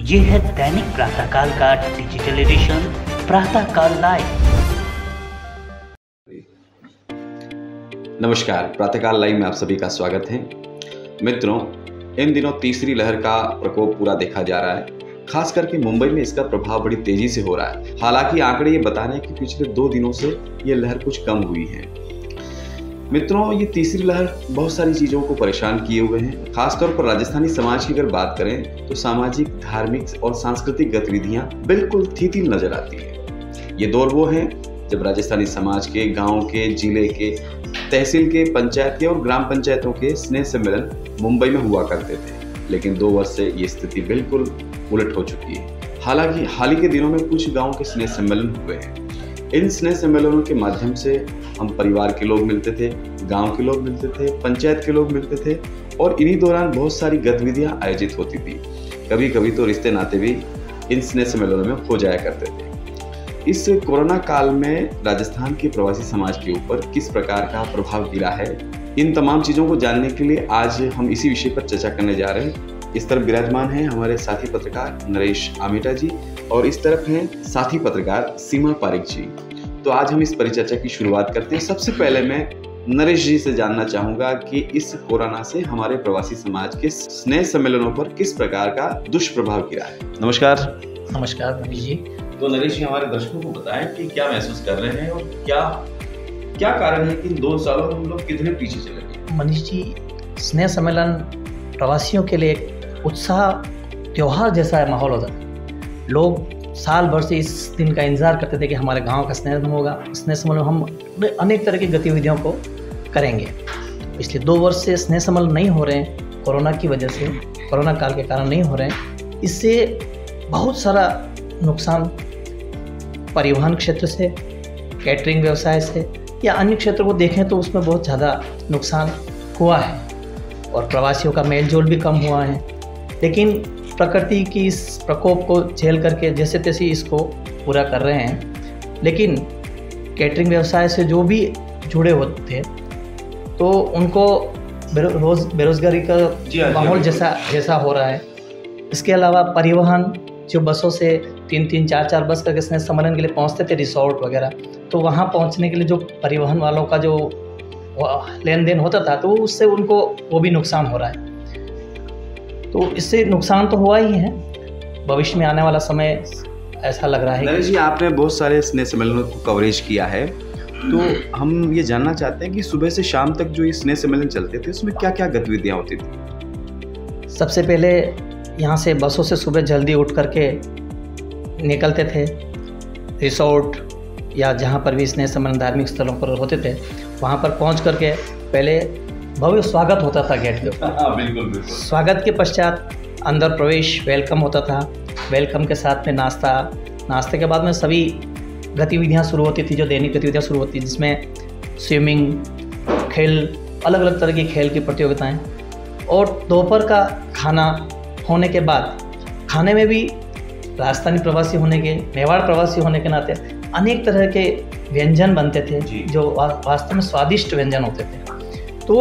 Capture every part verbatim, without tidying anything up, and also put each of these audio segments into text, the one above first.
ये है दैनिक प्रातःकाल का डिजिटल एडिशन प्रातःकाल लाइव। नमस्कार, प्रातःकाल लाइव में आप सभी का स्वागत है। मित्रों, इन दिनों तीसरी लहर का प्रकोप पूरा देखा जा रहा है। खास करके मुंबई में इसका प्रभाव बड़ी तेजी से हो रहा है। हालांकि आंकड़े ये बता रहे हैं कि पिछले दो दिनों से ये लहर कुछ कम हुई है। मित्रों, ये तीसरी लहर बहुत सारी चीज़ों को परेशान किए हुए हैं। खासतौर पर राजस्थानी समाज की अगर बात करें तो सामाजिक, धार्मिक और सांस्कृतिक गतिविधियां बिल्कुल थितिल नजर आती है। ये दौर वो है जब राजस्थानी समाज के, गांव के, जिले के, तहसील के, पंचायत के और ग्राम पंचायतों के स्नेह सम्मेलन मुंबई में हुआ करते थे। लेकिन दो वर्ष से ये स्थिति बिल्कुल उलट हो चुकी है। हालांकि हाल ही के दिनों में कुछ गाँव के स्नेह सम्मेलन हुए हैं। इन स्नेह सम्मेलनों के माध्यम से हम परिवार के लोग मिलते थे, गांव के लोग मिलते थे, पंचायत के लोग मिलते थे और इन्हीं दौरान बहुत सारी गतिविधियां आयोजित होती थी। कभी कभी तो रिश्ते नाते भी इन स्नेह सम्मेलनों में हो जाया करते थे। इस कोरोना काल में राजस्थान के प्रवासी समाज के ऊपर किस प्रकार का प्रभाव गिरा है, इन तमाम चीज़ों को जानने के लिए आज हम इसी विषय पर चर्चा करने जा रहे हैं। इस तरफ विराजमान हैं हमारे साथी पत्रकार नरेश आमेटा जी और इस तरफ हैं साथी पत्रकार सीमा पारिक जी। तो आज हम इस परिचर्चा की शुरुआत करते हैं। सबसे पहले मैं नरेश जी से जानना चाहूंगा कि इस कोरोना से हमारे प्रवासी समाज के स्नेह सम्मेलनों पर किस प्रकार का दुष्प्रभाव गिरा है। नमस्कार। नमस्कार मनीष जी। तो नरेश जी, हमारे दर्शकों को बताएं कि क्या महसूस कर रहे हैं और क्या क्या कारण है कि इन दो सालों में हम लोग कितने पीछे चले गए। मनीष जी, स्नेह सम्मेलन प्रवासियों के लिए उत्साह, त्योहार जैसा माहौल होता है। लोग साल भर से इस दिन का इंतजार करते थे कि हमारे गांव का स्नेह सम्मेलन होगा। स्नेह सम्मेलन में हम अनेक तरह की गतिविधियों को करेंगे। इसलिए दो वर्ष से स्नेह सम्मेलन नहीं हो रहे हैं, कोरोना की वजह से, कोरोना काल के कारण नहीं हो रहे हैं। इससे बहुत सारा नुकसान परिवहन क्षेत्र से, कैटरिंग व्यवसाय से या अन्य क्षेत्रों को देखें तो उसमें बहुत ज़्यादा नुकसान हुआ है और प्रवासियों का मेल जोल भी कम हुआ है। लेकिन प्रकृति की इस प्रकोप को झेल करके जैसे तैसे इसको पूरा कर रहे हैं। लेकिन कैटरिंग व्यवसाय से जो भी जुड़े होते थे तो उनको बेरोज बेरोजगारी का माहौल जैसा जैसा हो रहा है। इसके अलावा परिवहन, जो बसों से तीन तीन चार चार बस करके स्नेह सम्मेलन के लिए पहुंचते थे रिसोर्ट वगैरह, तो वहां पहुंचने के लिए जो परिवहन वालों का जो लेन देन होता था तो उससे उनको वो भी नुकसान हो रहा है। तो इससे नुकसान तो हुआ ही है। भविष्य में आने वाला समय ऐसा लग रहा है। नरेश जी, आपने बहुत सारे स्नेह सम्मेलनों को कवरेज किया है, तो हम ये जानना चाहते हैं कि सुबह से शाम तक जो ये स्नेह सम्मेलन चलते थे उसमें क्या क्या गतिविधियां होती थी। सबसे पहले यहाँ से बसों से सुबह जल्दी उठ करके निकलते थे। रिसोर्ट या जहाँ पर भी स्नेह सम्मेलन धार्मिक स्थलों पर होते थे वहाँ पर पहुँच करके पहले भव्य स्वागत होता था गेट पे। बिल्कुल बिल्कुल। स्वागत के पश्चात अंदर प्रवेश, वेलकम होता था। वेलकम के साथ में नाश्ता, नाश्ते के बाद में सभी गतिविधियां शुरू होती थी, जो दैनिक गतिविधियां शुरू होती थी, जिसमें स्विमिंग, खेल, अलग अलग तरह की खेल की प्रतियोगिताएं। और दोपहर का खाना होने के बाद खाने में भी राजस्थानी प्रवासी होने के, मेवाड़ प्रवासी होने के नाते अनेक तरह के व्यंजन बनते थे जो वास्तव में स्वादिष्ट व्यंजन होते थे। तो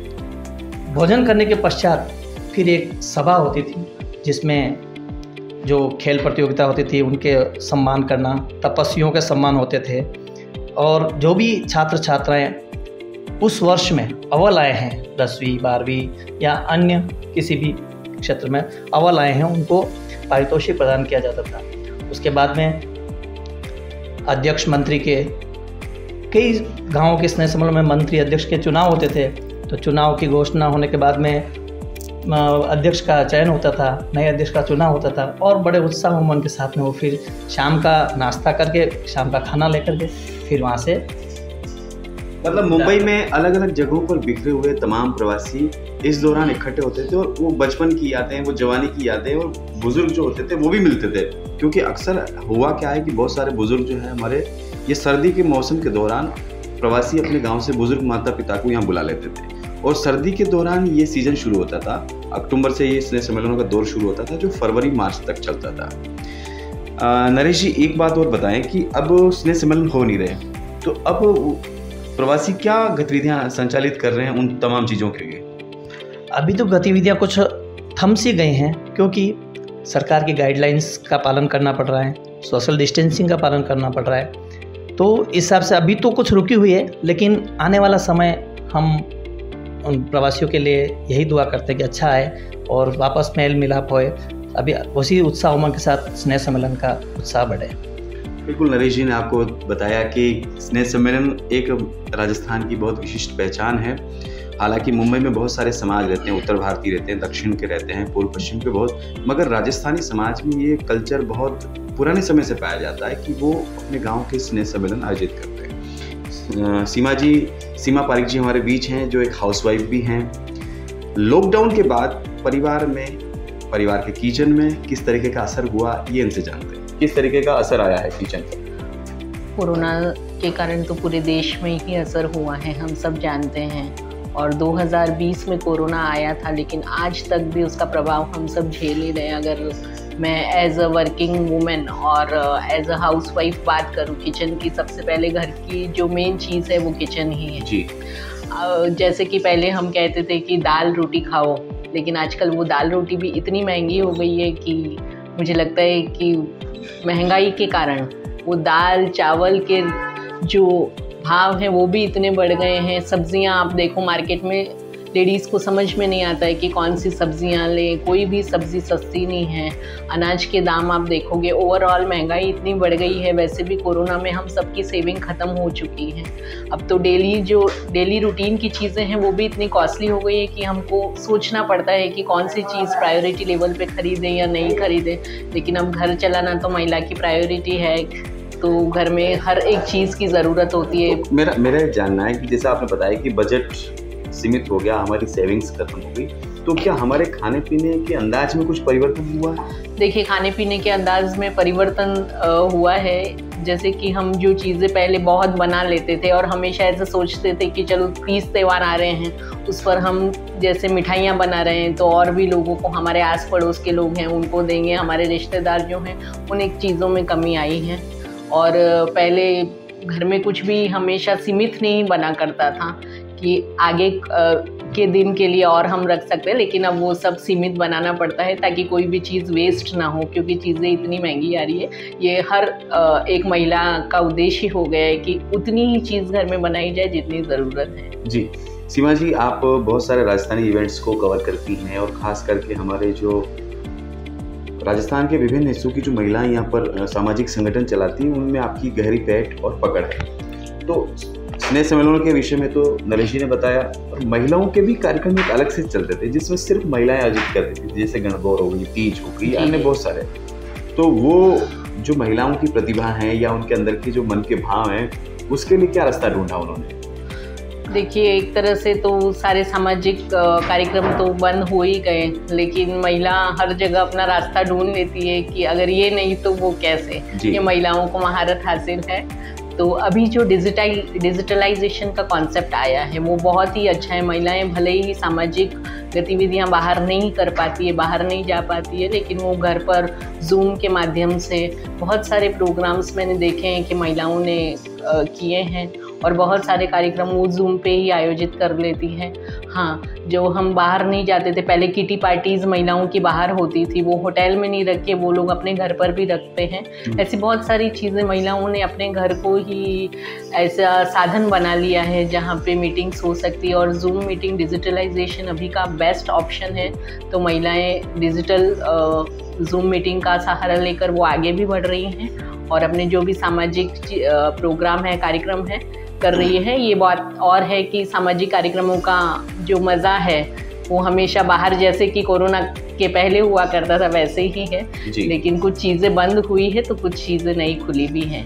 भोजन करने के पश्चात फिर एक सभा होती थी जिसमें जो खेल प्रतियोगिता होती थी उनके सम्मान करना, तपस्वियों के सम्मान होते थे और जो भी छात्र छात्राएं उस वर्ष में अव्वल आए हैं, दसवीं बारहवीं या अन्य किसी भी क्षेत्र में अव्वल आए हैं, उनको पारितोषिक प्रदान किया जाता था। उसके बाद में अध्यक्ष मंत्री के, कई गांवों के स्नेह सम्मेलन में मंत्री अध्यक्ष के चुनाव होते थे। तो चुनाव की घोषणा होने के बाद में अध्यक्ष का चयन होता था, नए अध्यक्ष का चुनाव होता था और बड़े उत्साह उमंग के साथ में वो फिर शाम का नाश्ता करके, शाम का खाना लेकर के फिर वहाँ से, मतलब मुंबई में अलग अलग जगहों पर बिखरे हुए तमाम प्रवासी इस दौरान इकट्ठे होते थे और वो बचपन की यादें, वो जवानी की यादें और बुजुर्ग जो होते थे वो भी मिलते थे। क्योंकि अक्सर हुआ क्या है कि बहुत सारे बुजुर्ग जो है हमारे, ये सर्दी के मौसम के दौरान प्रवासी अपने गांव से बुजुर्ग माता पिता को यहाँ बुला लेते थे और सर्दी के दौरान ये सीजन शुरू होता था। अक्टूबर से ये स्नेह सम्मेलनों का दौर शुरू होता था जो फरवरी मार्च तक चलता था। नरेश जी, एक बात और बताएं कि अब स्नेह सम्मेलन हो नहीं रहे, तो अब प्रवासी क्या गतिविधियां संचालित कर रहे हैं उन तमाम चीज़ों के लिए? अभी तो गतिविधियां कुछ थम सी गई हैं क्योंकि सरकार की गाइडलाइंस का पालन करना पड़ रहा है, सोशल डिस्टेंसिंग का पालन करना पड़ रहा है। तो इस हिसाब से अभी तो कुछ रुकी हुई है, लेकिन आने वाला समय हम उन प्रवासियों के लिए यही दुआ करते हैं कि अच्छा आए और वापस मेल मिलाप होए, अभी उसी उत्साह उमंग के साथ स्नेह सम्मेलन का उत्साह बढ़े। बिल्कुल, नरेश जी ने आपको बताया कि स्नेह सम्मेलन एक राजस्थान की बहुत विशिष्ट पहचान है। हालांकि मुंबई में बहुत सारे समाज रहते हैं, उत्तर भारतीय रहते हैं, दक्षिण के रहते हैं, पूर्व पश्चिम के बहुत, मगर राजस्थानी समाज में ये कल्चर बहुत पुराने समय से पाया जाता है कि वो अपने गांव के स्नेह सम्मेलन आयोजित करते हैं। सीमा जी सीमा पारिक जी हमारे बीच हैं, जो एक हाउसवाइफ भी हैं। लॉकडाउन के बाद परिवार में परिवार के किचन में किस तरीके का असर हुआ, ये इनसे जानते हैं। किस तरीके का असर आया है किचन पर? कोरोना के कारण तो पूरे देश में ही असर हुआ है, हम सब जानते हैं। और दो हज़ार बीस में कोरोना आया था, लेकिन आज तक भी उसका प्रभाव हम सब झेल ही रहे हैं। अगर मैं एज अ वर्किंग वूमेन और एज अ हाउस वाइफ बात करूँ किचन की, सबसे पहले घर की जो मेन चीज़ है वो किचन ही है जी। जैसे कि पहले हम कहते थे कि दाल रोटी खाओ, लेकिन आजकल वो दाल रोटी भी इतनी महंगी हो गई है कि मुझे लगता है कि महंगाई के कारण वो दाल चावल के जो भाव हैं वो भी इतने बढ़ गए हैं। सब्जियां आप देखो मार्केट में, लेडीज़ को समझ में नहीं आता है कि कौन सी सब्जियां लें, कोई भी सब्ज़ी सस्ती नहीं है। अनाज के दाम आप देखोगे, ओवरऑल महंगाई इतनी बढ़ गई है। वैसे भी कोरोना में हम सबकी सेविंग ख़त्म हो चुकी है। अब तो डेली जो डेली रूटीन की चीज़ें हैं वो भी इतनी कॉस्टली हो गई है कि हमको सोचना पड़ता है कि कौन सी चीज़ प्रायोरिटी लेवल पे ख़रीदें या नहीं ख़रीदें। लेकिन अब घर चलाना तो महिला की प्रायोरिटी है, तो घर में हर एक चीज़ की ज़रूरत होती है। तो मेरा मेरा जानना है कि जैसे आपने बताया कि बजट सीमित हो गया, हमारी सेविंग्स खत्म हो गई, तो क्या हमारे खाने पीने के अंदाज में कुछ परिवर्तन हुआ है? देखिए, खाने पीने के अंदाज में परिवर्तन हुआ है। जैसे कि हम जो चीज़ें पहले बहुत बना लेते थे और हमेशा ऐसे सोचते थे कि चलो तीज त्यौहार आ रहे हैं, उस पर हम जैसे मिठाइयाँ बना रहे हैं तो और भी लोगों को, हमारे आस पड़ोस के लोग हैं उनको देंगे, हमारे रिश्तेदार जो हैं उन एक चीज़ों में कमी आई है। और पहले घर में कुछ भी हमेशा सीमित नहीं बना करता था कि आगे के दिन के लिए और हम रख सकते हैं, लेकिन अब वो सब सीमित बनाना पड़ता है ताकि कोई भी चीज़ वेस्ट ना हो, क्योंकि चीज़ें इतनी महंगी आ रही है। ये हर एक महिला का उद्देश्य हो गया है कि उतनी ही चीज़ घर में बनाई जाए जितनी ज़रूरत है। जी सीमा जी, आप बहुत सारे राजस्थानी इवेंट्स को कवर करती हैं और ख़ास करके हमारे जो राजस्थान के विभिन्न हिस्सों की जो महिलाएं यहाँ पर सामाजिक संगठन चलाती हैं, उनमें आपकी गहरी पैठ और पकड़ है। तो स्नेह सम्मेलनों के विषय में तो नरेश जी ने बताया, और महिलाओं के भी कार्यक्रम एक अलग से चलते थे जिसमें सिर्फ महिलाएं आयोजित करती थी, जैसे गणगौर हो गई, तीज हो गई, अन्य बहुत सारे। तो वो जो महिलाओं की प्रतिभा है या उनके अंदर के जो मन के भाव हैं, उसके लिए क्या रास्ता ढूंढा उन्होंने? देखिए, एक तरह से तो सारे सामाजिक कार्यक्रम तो बंद हो ही गए, लेकिन महिला हर जगह अपना रास्ता ढूंढ लेती है कि अगर ये नहीं तो वो कैसे। ये महिलाओं को महारत हासिल है। तो अभी जो डिजिटल डिजिटलाइजेशन का कॉन्सेप्ट आया है वो बहुत ही अच्छा है। महिलाएं भले ही सामाजिक गतिविधियां बाहर नहीं कर पाती है, बाहर नहीं जा पाती है, लेकिन वो घर पर जूम के माध्यम से बहुत सारे प्रोग्राम्स मैंने देखे हैं कि महिलाओं ने किए हैं, और बहुत सारे कार्यक्रम वो जूम पे ही आयोजित कर लेती हैं। हाँ, जो हम बाहर नहीं जाते थे पहले, किटी पार्टीज़ महिलाओं की बाहर होती थी, वो होटल में नहीं रख के वो लोग अपने घर पर भी रखते हैं। ऐसी बहुत सारी चीज़ें महिलाओं ने अपने घर को ही ऐसा साधन बना लिया है जहाँ पे मीटिंग्स हो सकती है। और जूम मीटिंग, डिजिटलाइजेशन अभी का बेस्ट ऑप्शन है। तो महिलाएं डिजिटल जूम मीटिंग का सहारा लेकर वो आगे भी बढ़ रही हैं और अपने जो भी सामाजिक प्रोग्राम है, कार्यक्रम है, कर रही है। ये बात और है कि सामाजिक कार्यक्रमों का जो मज़ा है वो हमेशा बाहर, जैसे कि कोरोना के पहले हुआ करता था वैसे ही है, लेकिन कुछ चीज़ें बंद हुई है तो कुछ चीज़ें नई खुली भी हैं।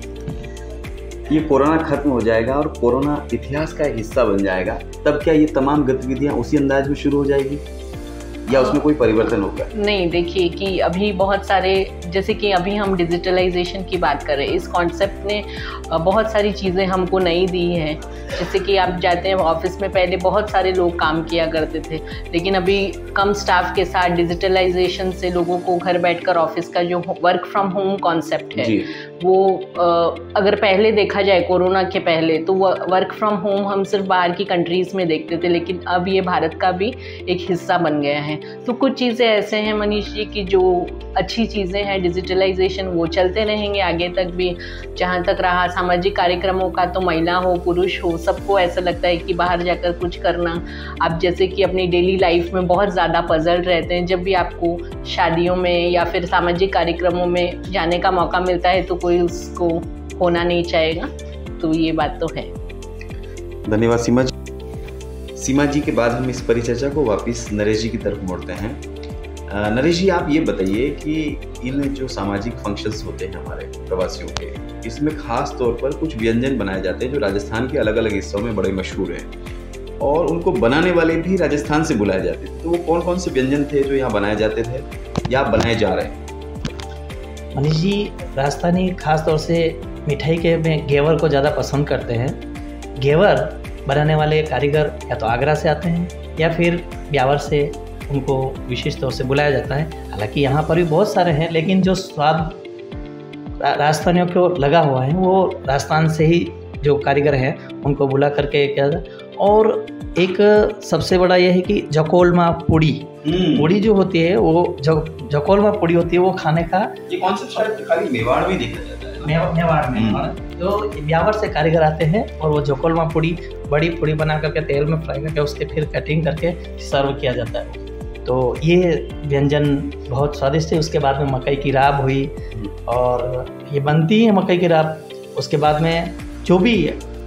ये कोरोना खत्म हो जाएगा और कोरोना इतिहास का हिस्सा बन जाएगा, तब क्या ये तमाम गतिविधियां उसी अंदाज में शुरू हो जाएगी या उसमें कोई परिवर्तन होगा? नहीं, देखिए कि अभी बहुत सारे, जैसे कि अभी हम डिजिटलाइजेशन की बात कर रहे हैं, इस कॉन्सेप्ट ने बहुत सारी चीज़ें हमको नई दी हैं। जैसे कि आप जाते हैं ऑफिस में, पहले बहुत सारे लोग काम किया करते थे, लेकिन अभी कम स्टाफ के साथ डिजिटलाइजेशन से लोगों को घर बैठकर ऑफिस का जो वर्क फ्रॉम होम कॉन्सेप्ट है वो, अगर पहले देखा जाए कोरोना के पहले, तो वर्क फ्रॉम होम हम सिर्फ बाहर की कंट्रीज़ में देखते थे, लेकिन अब ये भारत का भी एक हिस्सा बन गया है। हैं। तो कुछ चीज़ें ऐसे हैं मनीष जी की जो अच्छी चीज़ें हैं, डिजिटलाइजेशन वो चलते रहेंगे आगे तक भी। जहाँ तक रहा सामाजिक कार्यक्रमों का, तो महिला हो पुरुष हो सबको ऐसा लगता है कि बाहर जाकर कुछ करना। आप जैसे कि अपनी डेली लाइफ में बहुत ज़्यादा पजल रहते हैं, जब भी आपको शादियों में या फिर सामाजिक कार्यक्रमों में जाने का मौका मिलता है तो कोई उसको होना नहीं चाहेगा। तो ये बात तो है। धन्यवाद सीमा जी। सीमा जी के बाद हम इस परिचर्चा को वापस नरेश जी की तरफ मोड़ते हैं। नरेश जी, आप ये बताइए कि इन जो सामाजिक फंक्शंस होते हैं हमारे प्रवासियों के, इसमें खास तौर पर कुछ व्यंजन बनाए जाते हैं जो राजस्थान के अलग अलग हिस्सों में बड़े मशहूर हैं और उनको बनाने वाले भी राजस्थान से बुलाए जाते थे। तो वो कौन कौन से व्यंजन थे जो यहाँ बनाए जाते थे या बनाए जा रहे हैं? मनीष जी, राजस्थानी खास तौर से मिठाई के में घेवर को ज़्यादा पसंद करते हैं। घेवर बनाने वाले कारीगर या तो आगरा से आते हैं या फिर ब्यावर से उनको विशेष तौर से बुलाया जाता है। हालांकि यहाँ पर भी बहुत सारे हैं, लेकिन जो स्वाद राजस्थानियों को लगा हुआ है वो राजस्थान से ही जो कारीगर हैं उनको बुला करके किया जाता है। और एक सबसे बड़ा यह है कि जकोलमा पूड़ी पूड़ी जो होती है वो जक जकोलमा पूड़ी होती है, वो खाने का ये कॉन्सेप्ट शायद खाली मेवाड़ में देखा जाता है। मेवाड़ में जो ब्यावर से कारीगर आते हैं और वो जकोलमा पूड़ी बड़ी पूड़ी बना करके तेल में फ्राई करके उसके फिर कटिंग करके सर्व किया जाता है। तो ये व्यंजन बहुत स्वादिष्ट है। उसके बाद में मकई की राब हुई और ये बनती है मकई की राब। उसके बाद में जो भी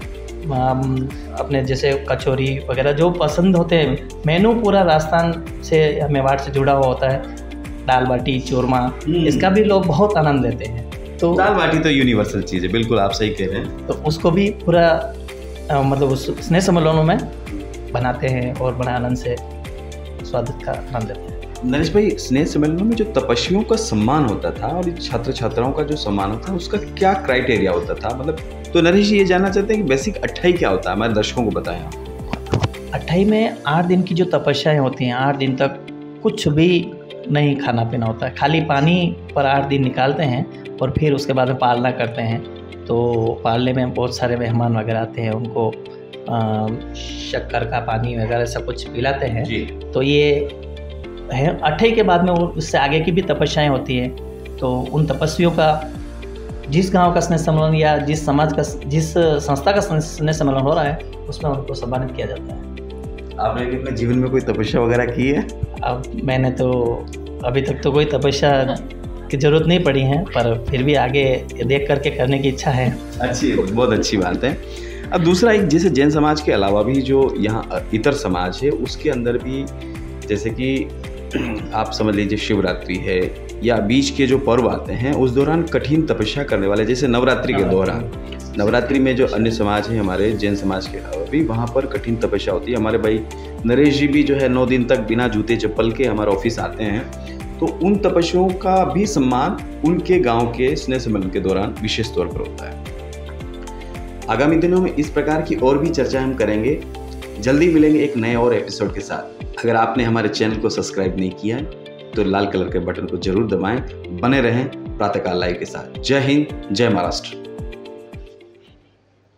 अपने जैसे कचौरी वगैरह जो पसंद होते हैं, मेनू पूरा राजस्थान से या मेवाड़ से जुड़ा हुआ होता है। दाल बाटी चूरमा, इसका भी लोग बहुत आनंद लेते हैं। तो दाल बाटी तो यूनिवर्सल चीज़ है, बिल्कुल आप सही कह रहे हैं। तो उसको भी पूरा आ, मतलब उस स्नेह सम्मेलनों में बनाते हैं और बड़ा आनंद से स्वादिष्ट का आनंद लेते हैं। नरेश भाई, स्नेह सम्मेलनों में जो तपस्वियों का सम्मान होता था और छात्र छात्राओं का जो सम्मान होता था उसका क्या क्राइटेरिया होता था? मतलब तो नरेश जी ये जानना चाहते हैं कि बेसिक अट्ठाई क्या होता है, हमारे दर्शकों को बताएं आप। अट्ठाई में आठ दिन की जो तपस्याएं होती हैं, आठ दिन तक कुछ भी नहीं खाना पीना होता है, खाली पानी पर आठ दिन निकालते हैं और फिर उसके बाद में पालना करते हैं। तो पालने में बहुत सारे मेहमान वगैरह आते हैं, उनको शक्कर का पानी वगैरह सब कुछ पिलाते हैं जी। तो ये है अट्ठाई के बाद में वो उससे आगे की भी तपस्याएं होती हैं। तो उन तपस्वियों का जिस गांव का स्नेह सम्मेलन या जिस समाज का जिस संस्था का स्नेह सम्मेलन हो रहा है उसमें उनको सम्मानित किया जाता है। आपने अपने जीवन में कोई तपस्या वगैरह की है? अब मैंने तो अभी तक तो कोई तपस्या की ज़रूरत नहीं पड़ी है, पर फिर भी आगे देख करके करने की इच्छा है। अच्छी, बहुत अच्छी बात है। अब दूसरा, एक जैसे जैन समाज के अलावा भी जो यहाँ इतर समाज है उसके अंदर भी जैसे कि आप समझ लीजिए शिवरात्रि है या बीच के जो पर्व आते हैं उस दौरान कठिन तपस्या करने वाले, जैसे नवरात्रि के दौरान नवरात्रि में जो अन्य समाज है हमारे जैन समाज के अलावा भी वहाँ पर कठिन तपस्या होती है। हमारे भाई नरेश जी भी जो है नौ दिन तक बिना जूते चप्पल के हमारे ऑफिस आते हैं। तो उन तपस्याओं का भी सम्मान उनके गांव के स्नेह सम्मेलन के दौरान विशेष तौर पर होता है। आगामी दिनों में इस प्रकार की और भी चर्चा हम करेंगे। जल्दी मिलेंगे एक नए और एपिसोड के साथ। अगर आपने हमारे चैनल को सब्सक्राइब नहीं किया है तो लाल कलर के बटन को जरूर दबाएं। बने रहें प्रातःकाल लाइव के साथ। जय हिंद, जय महाराष्ट्र।